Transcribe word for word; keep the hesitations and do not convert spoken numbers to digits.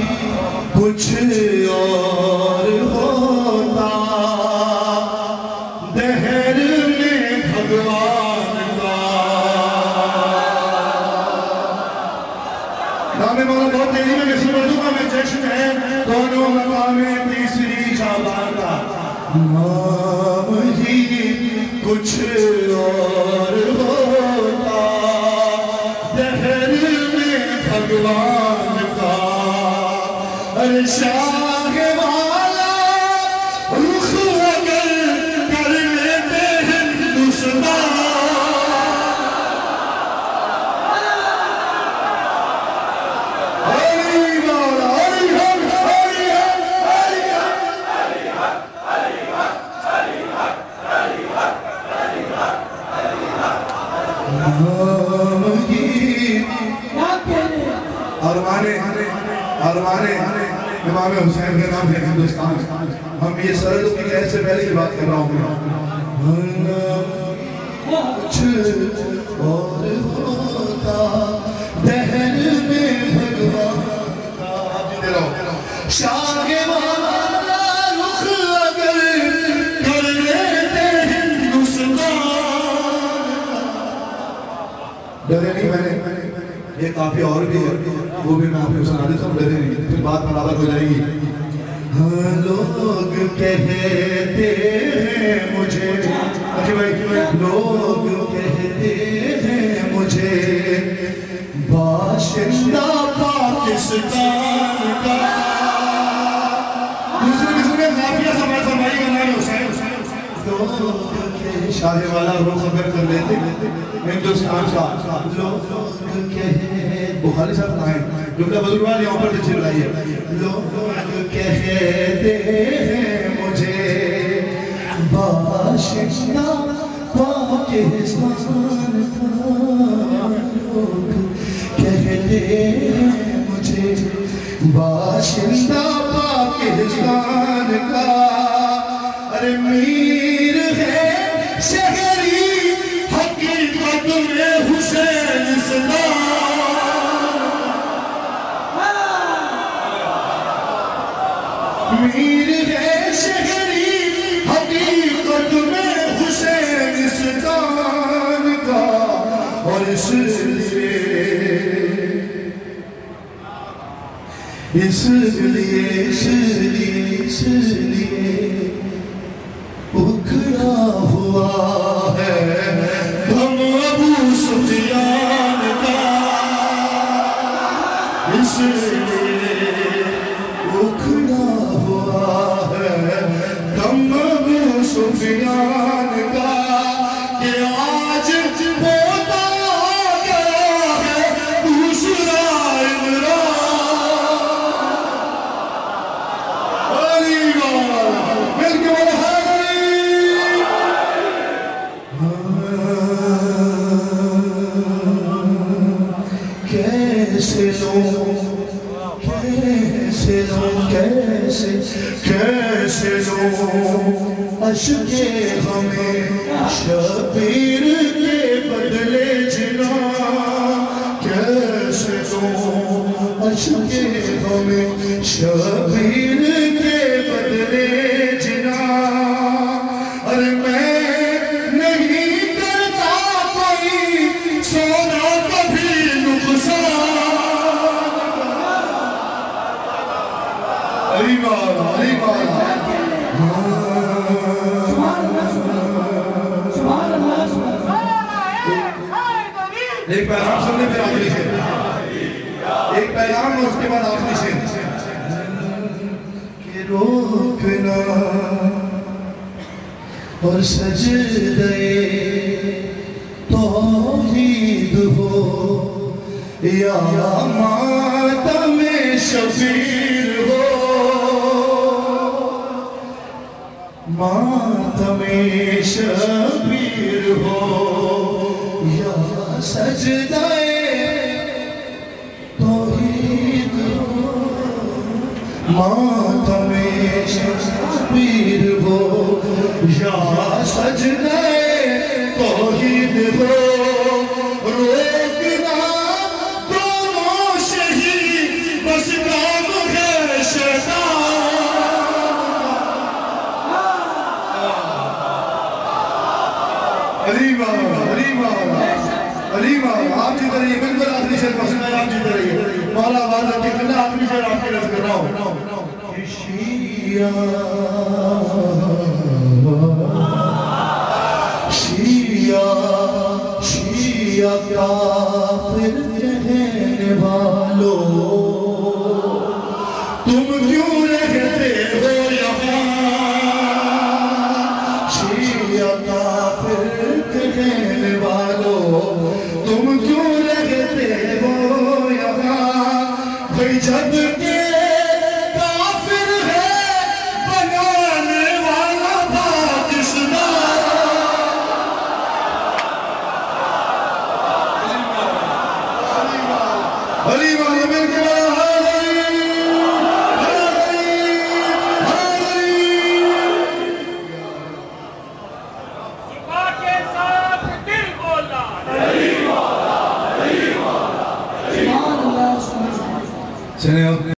کچھ اور ہوتا دہر میں بھگوان کا نام مولا بہت تیزی میں مصر بردوں کا میں جشن ہے دونوں مقام تیسری شعبان کا نام ہی کچھ اور ہوتا دہر میں بھگوان کا شاہ والا رخ اگر کر لیتے ہندوستان علی مولا علی حق علی حق علی حق علی حق علی حق علی حق علی حق علی حق علی حق نام ہی ارمانے ارمانے امام حسین کا نام ہے ہندوستان ہم یہ سردوں کی قید سے پہلے کی بات کر رہا ہوں کچھ اور ہوتا دہر میں بھگوان کا آپ جیتے رہو شاہ والا رخ اگر کر لیتے ہندوستان ڈرے نہیں میں نے یہ کافی اور بھی ہے وہ بھی میں آپ کو سنا دیتا ہوں ڈرے نہیں پھر بات برابر ہو جائے گی لوگ کہتے ہیں مجھے لوگ کہتے ہیں مجھے باشندہ پاکستان کا دوسرے کسی نے معافیہ سمجھ فرمائی کا نام حسین شاہ والا روح خبر کر لیتے ہندوستان کا لوگ کہتے بخاری صاحب نائیں جملہ بزرگوار یہاں پر تچھر لائی ہے لوگ کہتے ہیں مجھے باشندہ پاکستان کا لوگ کہتے ہیں مجھے باشندہ پاکستان کا ارے میر ہے شہری حقیقت میں حسین اسلام میر ہے شہری حقیقت میں حسین اسلام کا اور اس لیے اس لیے اس لیے اس لیے اکھڑا ہوا ہے ہم ابو سفیان کا اس لیے اکھڑا ہوا ہے ہم ابو سفیان کا کہ آج ہوتا گیا ہے دوسرا عمران علی مولا مل کے بولا کیسے لوں کیسے لوں کیسے کیسے لوں عشق ہمیں شبیر کے بدلے جنا کیسے لوں عشق ہمیں شبیر کے بدلے جنا ارے میں نہیں کرتا کوئی سونا کبھی نقصان علی مولا علی مولا ایک پیغام سننے پھر آخری سے ایک پیغام اس کے بعد آخری سے کہ روکنا اور سجدے توحید ہو یا ماتم شبیر ہو ماتم شبیر ہو یا سجدہ توحید ہو ماتم شبیر ہو یا سجدہ توحید ہو روکنا دونوں شہید بس کام ہے علیمہ آپ جیتے رہیے بالکل آخری شیر پسند ہے آپ جیتے رہیے مولا آواز آتی ہے اللہ آخری شیر آپ کے رس کر رہا ہوں شیعہ شیعہ شیعہ کافر کہنے والوں تم کیوں رہتے ہو یہاں شیعہ کافر کہنے والوں تم کیوں رہتے ہو یہاں بھئی جب کہ کافر ہے بنانے والا پاکستان علیمہ یہ مل کے بڑا چلیں